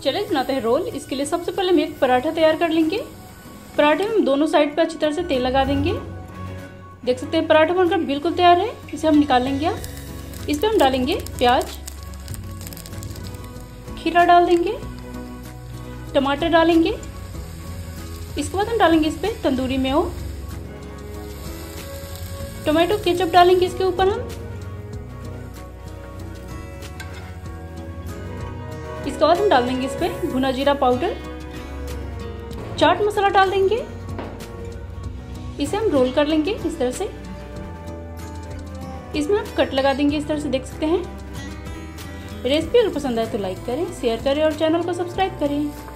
चलिए बनाते हैं रोल। इसके लिए सबसे पहले हम एक पराठा तैयार कर लेंगे। पराठे में हम दोनों साइड पे अच्छी तरह से तेल लगा देंगे। देख सकते हैं पराठा बनकर बिल्कुल तैयार है। इसे हम निकाल लेंगे। इस पर हम डालेंगे प्याज, खीरा डाल देंगे, टमाटर डालेंगे। इसके बाद हम डालेंगे इस पर तंदूरी मेयो, टोमेटो केचप डालेंगे इसके ऊपर हम। इसके बाद हम डाल देंगे इस पर भुना जीरा पाउडर, चाट मसाला डाल देंगे। इसे हम रोल कर लेंगे इस तरह से। इसमें हम कट लगा देंगे इस तरह से, देख सकते हैं। रेसिपी अगर पसंद आए तो लाइक करें, शेयर करें और चैनल को सब्सक्राइब करें।